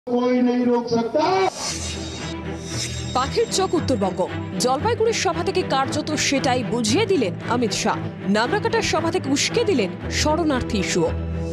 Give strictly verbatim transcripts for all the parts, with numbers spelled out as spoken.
कोई नहीं रोक सकता। পাখির চোখ উত্তরবঙ্গ জলপাইগুড়ির সভা থেকে কার্যত সেটাই বুঝিয়ে দিলেন অমিত শাহ। নাগরাকাটার সভা থেকে উস্কে দিলেন শরণার্থী ইস্যু।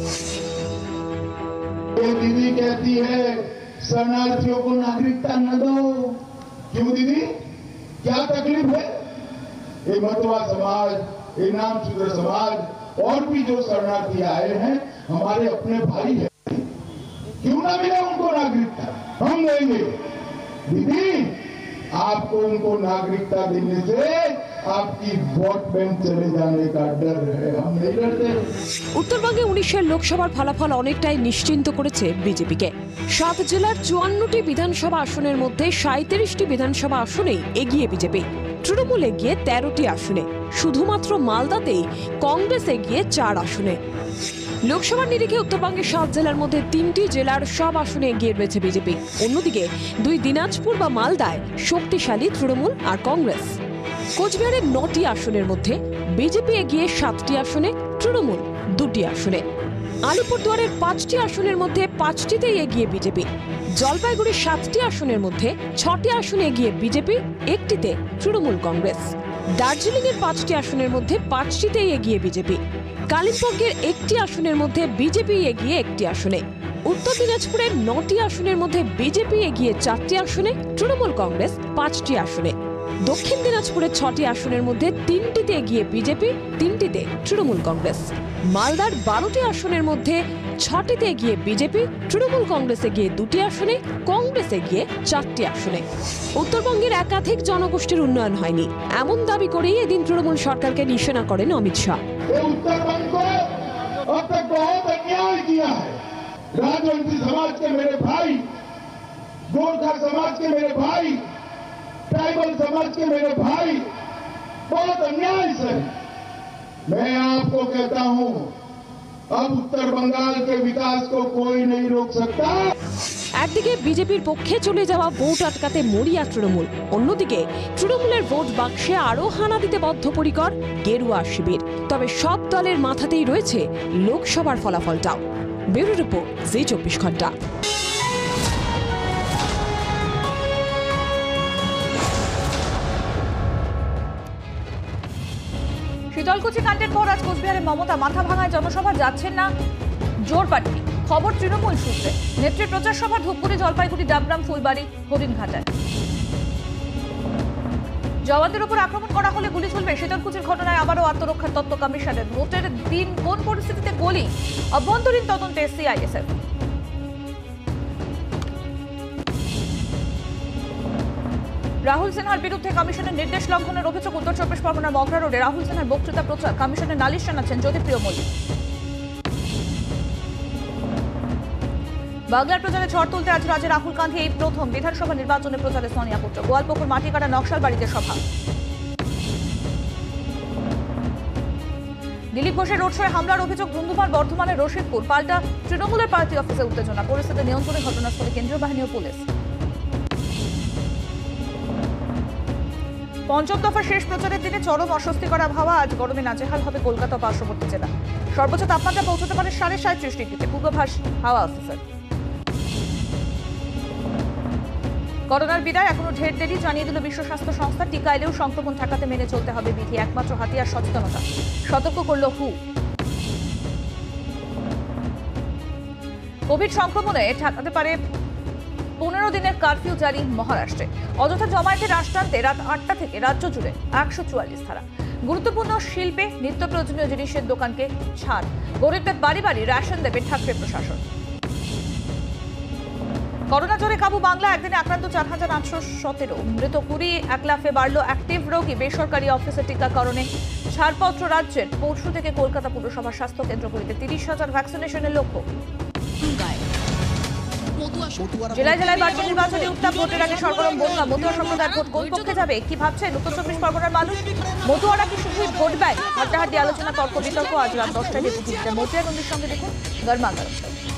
दीदी कहती है शरणार्थियों को नागरिकता न दो। क्यों दीदी, क्या तकलीफ है? ये मतवा समाज, ये नाम शूद्र समाज और भी जो शरणार्थी आए हैं हमारे अपने भाई हैं, क्यों ना मिले उनको नागरिकता? हम देंगे। दीदी, आपको उनको नागरिकता देने से आपकी वोट बैंक चले जाने का डर है, हम नहीं डरते। উত্তরবঙ্গে উনিশের লোকসভার ফলাফল অনেকটাই নিশ্চিন্ত করেছে বিজেপিকে। সাত জেলার চুয়ান্নটি বিধানসভা আসনের মধ্যে সাঁইত্রিশটি বিধানসভা আসনেই এগিয়ে বিজেপি। তৃণমূল এগিয়ে তেরোটি আসনে, শুধুমাত্র মালদাতেই কংগ্রেস এগিয়ে চার আসনে। লোকসভার নিরিখে উত্তরবঙ্গের সাত জেলার মধ্যে তিনটি জেলার সব আসনে এগিয়ে রয়েছে বিজেপি। অন্যদিকে দুই দিনাজপুর বা মালদায় শক্তিশালী তৃণমূল আর কংগ্রেস। কোচবিহারের নটি আসনের মধ্যে বিজেপি এগিয়ে সাতটি আসনে, তৃণমূল দুটি আসনে। আলিপুরদুয়ারের পাঁচটি আসনের মধ্যে পাঁচটিতেই এগিয়ে বিজেপি। জলপাইগুড়ির সাতটি আসনের মধ্যে ছটি আসনে এগিয়ে বিজেপি, একটিতে তৃণমূল কংগ্রেস। দার্জিলিংয়ের পাঁচটি আসনের মধ্যে পাঁচটিতেই এগিয়ে বিজেপি। কালিম্পংয়ের একটি আসনের মধ্যে বিজেপি এগিয়ে একটি আসনে। উত্তর দিনাজপুরের নটি আসনের মধ্যে বিজেপি এগিয়ে চারটি আসনে, তৃণমূল কংগ্রেস পাঁচটি আসনে। দক্ষিণ দিনাজপুরের ছটি আসনের মধ্যে তিনটিতে এগিয়ে বিজেপি, তিনটিতে তৃণমূল কংগ্রেস। মালদার বারোটি আসনের মধ্যে ছটিতে এগিয়ে বিজেপি, তৃণমূল কংগ্রেস এগিয়ে দুটি আসনে, কংগ্রেস এগিয়ে চারটি আসনে। উত্তরবঙ্গের একাধিক জনগোষ্ঠীর উন্নয়ন হয়নি, এমন দাবি করেই এদিন তৃণমূল সরকারকে নিশানা করেন অমিত শাহ। उत्तरबंग को अब तक बहुत अन्याय किया है। राजवंशी समाज के मेरे भाई, गोरखा समाज के मेरे भाई, ट्राइबल समाज के मेरे भाई बहुत अन्याय से। मैं आपको कहता हूं, अब उत्तर बंगाल के विकास को कोई नहीं रोक सकता। একদিকে বিজেপির পক্ষে চলে যাওয়া ভোট আটকাতে মরিয়া তৃণমূল, অন্যদিকে তৃণমূলের ভোট বাক্সে আরও হানা দিতে বদ্ধপরিকর গেরুয়া শিবির। তবে সব দলের মাথাতেই রয়েছে লোকসভার ফলাফলটাও। ব্যুরো রিপোর্ট, জি চব্বিশ ঘন্টা। শীতলকুচি কাণ্ডের পর আজ কোচবিহারে মমতা মাথা ভাঙায় জনসভা যাচ্ছেন না জোরপাটি। খবর তৃণমূল সূত্রে। নেত্রীর প্রচার সভা ধূপগুড়ি, জলপাইগুড়ি, ডাবগ্রাম, ফুলবাড়ি, হরিণঘাটায়। জওয়ানদের উপর আক্রমণ করা হলে গুলি চলবে। শীতলকুচির ঘটনায় আবারও আত্মরক্ষার তত্ত্ব কমিশনের। ভোটের দিন কোন পরিস্থিতিতে গুলি, অভ্যন্তরীণ তদন্তে সিআইএসএফ। রাহুল সিনহার বিরুদ্ধে কমিশনের নির্দেশ লঙ্ঘনের অভিযোগ। উত্তর চব্বিশ পরগনার মগরা রোডে রাহুল সিনহার বক্তৃতা প্রচার। কমিশনের নালিশ জানাচ্ছেন জ্যোতিপ্রিয় মল্লিক। বাংলার প্রচারে ঝড় তুলতে আজ রাজ্যে রাহুল গান্ধী এই প্রথম বিধানসভা নির্বাচনে প্রচারে সোনিয়া পুত্র। গোয়ালপুকুর মাটিকাটা নকশাল বাড়িতে সভা। দিলীপ ঘোষের রোড শোয়ে হামলার অভিযোগ। ধুন্ধুমার বর্ধমানের রশিদপুর। পাল্টা তৃণমূলের পার্টি অফিসে উত্তেজনা। পরিস্থিতি নিয়ন্ত্রণে ঘটনাস্থলে কেন্দ্রীয় বাহিনী ও পুলিশ। পঞ্চম দফা শেষ প্রচারের দিনে চরম অস্বস্তিকর আবহাওয়া। আজ গরমে নাজেহাল হবে কলকাতা ও পার্শ্ববর্তী জেলা। সর্বোচ্চ তাপমাত্রা পৌঁছতে পারে সাড়ে সাঁত্রিশ ডিগ্রিতে, পূর্বাভাস হাওয়া অফিসার। করোনার বিদায় এখনো ঢের দেরি, জানিয়ে দিল বিশ্ব স্বাস্থ্য সংস্থা। টিকা এলেও সংক্রমণ ঠেকাতে মেনে চলতে হবে বিধি, একমাত্র হাতিয়ার সচেতনতা, সতর্ক করল হু। কোভিড সংক্রমণে ঠেকাতে পারে পনেরো দিনের কারফিউ জারি মহারাষ্ট্রে। অযথা জমায়েতে রাশ টানতে রাত আটটা থেকে রাজ্য জুড়ে একশো চুয়াল্লিশ ধারা। গুরুত্বপূর্ণ শিল্পে নিত্য প্রয়োজনীয় জিনিসের দোকানকে ছাড়। গরিবদের বাড়ি বাড়ি রেশন দেবে ঠাকরে প্রশাসন। করোনা জ্বরে কাবু বাংলা। একদিনে আক্রান্ত চার হাজার আটশো সতেরো, মৃত কুড়ি। এক লাফে বাড়ল অ্যাক্টিভ রোগী। বেসরকারি অফিসে টিকাকরণে ছাড়পত্র রাজ্যের। পরশু থেকে কলকাতা পুরসভার স্বাস্থ্য কেন্দ্রগুলিতে তিরিশ হাজার ভ্যাকসিনেশনের লক্ষ্য। জেলায় জেলায় বাড়ছে নির্বাচনী উত্তাপ। ভোটের আগে সরগরম বনগা। মতুয়া সম্প্রদায়ের ভোট কোন পক্ষে যাবে, কি ভাবছেন উত্তর চব্বিশ পরগনার মানুষ? মতুয়ারা কি শুধুই ভোট ব্যাংক? হাড্ডাহাড্ডি আলোচনা, তর্ক বিতর্ক আজ রাত দশটায় টিভিতে। মতুয়া নন্দীর সঙ্গে দেখুন গরমা গরম।